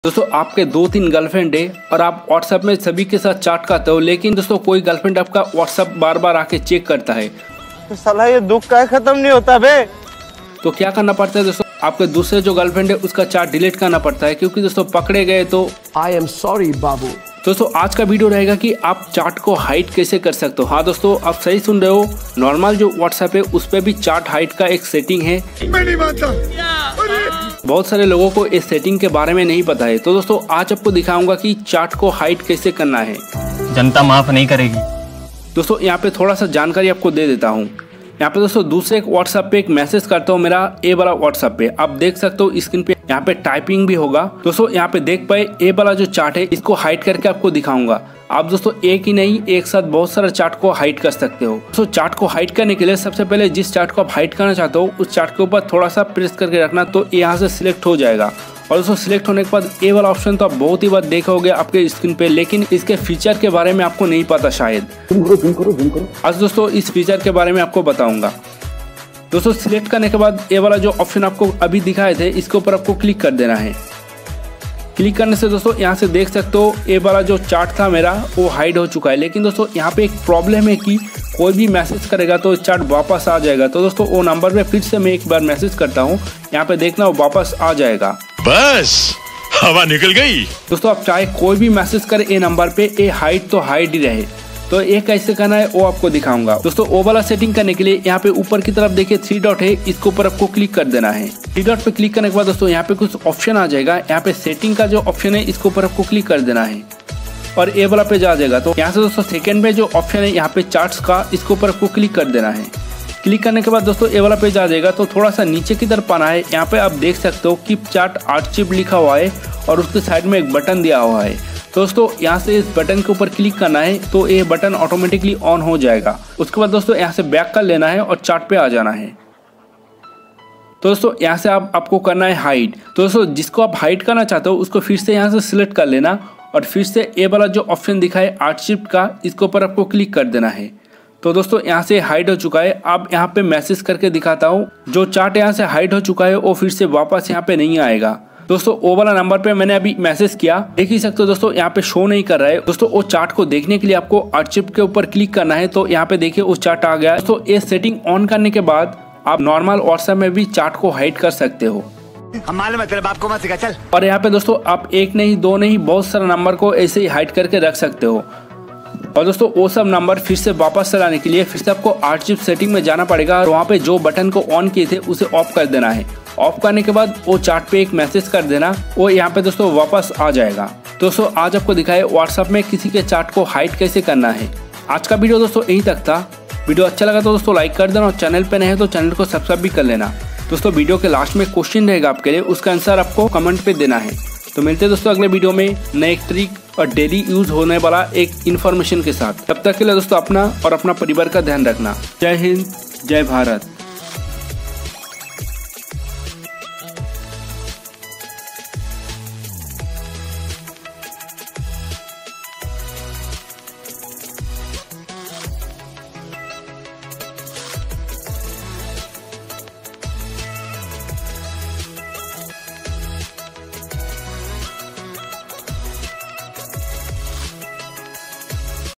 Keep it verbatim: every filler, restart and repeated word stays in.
दोस्तों आपके दो तीन गर्लफ्रेंड है और आप व्हाट्सएप में सभी के साथ चैट करते हो, लेकिन दोस्तों कोई गर्लफ्रेंड आपका व्हाट्सएप बार बार आके चेक करता है तो साला ये दुख का खत्म नहीं होता बे। तो क्या करना पड़ता है दोस्तों, आपके दूसरे जो गर्लफ्रेंड है उसका चैट डिलीट करना पड़ता है, क्योंकि दोस्तों पकड़े गए तो आई एम सॉरी बाबू। दोस्तों आज का वीडियो रहेगा कि आप चैट को हाइड कैसे कर सकते हो। हाँ दोस्तों आप सही सुन रहे हो, नॉर्मल जो व्हाट्सएप है उस पर भी चैट हाइड का एक सेटिंग है। मैं नहीं मानता। बहुत सारे लोगों को इस सेटिंग के बारे में नहीं पता है, तो दोस्तों आज आपको दिखाऊंगा कि चैट को हाइड कैसे करना है। जनता माफ नहीं करेगी। दोस्तों यहाँ पे थोड़ा सा जानकारी आपको दे देता हूँ। यहाँ पे दोस्तों दूसरे एक व्हाट्सएप पे एक मैसेज करता हूँ, मेरा ए वाला व्हाट्सएप पे आप देख सकते हो स्क्रीन पे, यहाँ पे टाइपिंग भी होगा। दोस्तों यहाँ पे देख पाए ए वाला जो चार्ट है इसको हाइड करके आपको दिखाऊंगा। आप दोस्तों एक ही नहीं एक साथ बहुत सारा चार्ट को हाइड कर सकते हो। दोस्तों चार्ट को हाइड करने के लिए सबसे पहले जिस चार्ट को आप हाइड करना चाहते हो उस चार्ट के ऊपर थोड़ा सा प्रेस करके रखना, तो यहाँ से सिलेक्ट हो जाएगा। और दोस्तों सिलेक्ट होने के बाद ए वाला ऑप्शन तो आप बहुत ही बार देखा होगा आपके स्क्रीन पे, लेकिन इसके फीचर के बारे में आपको नहीं पता शायद। आज दोस्तों इस फीचर के बारे में आपको बताऊंगा। दोस्तों सिलेक्ट करने के बाद ए वाला जो ऑप्शन आपको अभी दिखाए थे इसके ऊपर आपको क्लिक कर देना है। क्लिक करने से दोस्तों यहाँ से देख सकते हो ए वाला जो चार्ट था मेरा वो हाइड हो चुका है, लेकिन दोस्तों यहाँ पे एक प्रॉब्लम है कि कोई भी मैसेज करेगा तो चार्ट वापस आ जाएगा। तो दोस्तों वो नंबर पे फिर से मैं एक बार मैसेज करता हूँ, यहाँ पे देखना वो वापस आ जाएगा। बस हवा निकल गई। दोस्तों आप चाहे कोई भी मैसेज करे ए नंबर पे, ए हाइड तो हाइड ही रहे। तो ये कैसे करना है वो आपको दिखाऊंगा। दोस्तों वो वाला सेटिंग करने के लिए यहाँ पे ऊपर की तरफ देखिए थ्री डॉट है, इसके ऊपर आपको क्लिक कर देना है। थ्री डॉट पे क्लिक करने के बाद दोस्तों यहाँ पे कुछ ऑप्शन आ जाएगा, यहाँ पे सेटिंग का जो ऑप्शन है इसके ऊपर आपको क्लिक कर देना है और ए वाला पे जा जाएगा। तो यहाँ से दोस्तों सेकंड में जो ऑप्शन है यहाँ पे चार्ट्स का, इसके ऊपर आपको क्लिक कर देना है। क्लिक करने के बाद दोस्तों ए वाला पेज आ जाएगा, तो थोड़ा सा नीचे की तरफ आना है। यहाँ पे आप देख सकते हो कि चार्ट आर्चिव लिखा हुआ है और उसके साइड में एक बटन दिया हुआ है। दोस्तों यहाँ से इस बटन के ऊपर क्लिक करना है तो ये बटन ऑटोमेटिकली ऑन हो जाएगा। उसके बाद दोस्तों यहाँ से बैक कर लेना है और चार्ट पे आ जाना है। तो दोस्तों यहाँ से आप आपको करना है हाइड। तो दोस्तों जिसको आप हाइड करना चाहते हो उसको फिर से यहाँ से सिलेक्ट कर लेना और फिर से ए वाला जो ऑप्शन दिखा है आर्चिव का, इसके ऊपर आपको क्लिक कर देना है। तो दोस्तों यहाँ से हाइड हो चुका है। अब यहाँ पे मैसेज करके दिखाता हूँ, जो चार्ट यहाँ से हाइड हो चुका है वो फिर से वापस यहाँ पे नहीं आएगा। दोस्तों वो वाला नंबर पे मैंने अभी मैसेज किया, देख ही सकते हो दोस्तों यहाँ पे शो नहीं कर रहा है। दोस्तों वो चार्ट को देखने के लिए आपको आर्चिव के ऊपर क्लिक करना है, तो यहाँ पे देखिए उस चार्ट आ गया। दोस्तों ये सेटिंग ऑन करने के बाद आप नॉर्मल व्हाट्सएप में भी चार्ट को हाइड कर सकते हो। चल। और यहाँ पे दोस्तों आप एक नहीं दो नहीं बहुत सारा नंबर को ऐसे ही हाइड करके रख सकते हो। और दोस्तों वो सब नंबर फिर से वापस चलाने के लिए फिर से आपको आर्चिव सेटिंग में जाना पड़ेगा और वहाँ पे जो बटन को ऑन किए थे उसे ऑफ कर देना है। ऑफ करने के बाद वो चार्ट पे एक मैसेज कर देना, वो यहाँ पे दोस्तों वापस आ जाएगा। दोस्तों आज आपको दिखाया व्हाट्सएप में किसी के चार्ट को हाइड कैसे करना है। आज का वीडियो दोस्तों यहीं तक था। वीडियो अच्छा लगा तो दोस्तों लाइक कर देना और चैनल पे नए हैं तो चैनल को सब्सक्राइब भी कर लेना। दोस्तों वीडियो के लास्ट में क्वेश्चन रहेगा आपके लिए, उसका आंसर आपको कमेंट पे देना है। तो मिलते हैं दोस्तों अगले वीडियो में नए एक ट्रिक और डेली यूज होने वाला एक इन्फॉर्मेशन के साथ। तब तक के लिए दोस्तों अपना और अपना परिवार का ध्यान रखना। जय हिंद, जय भारत।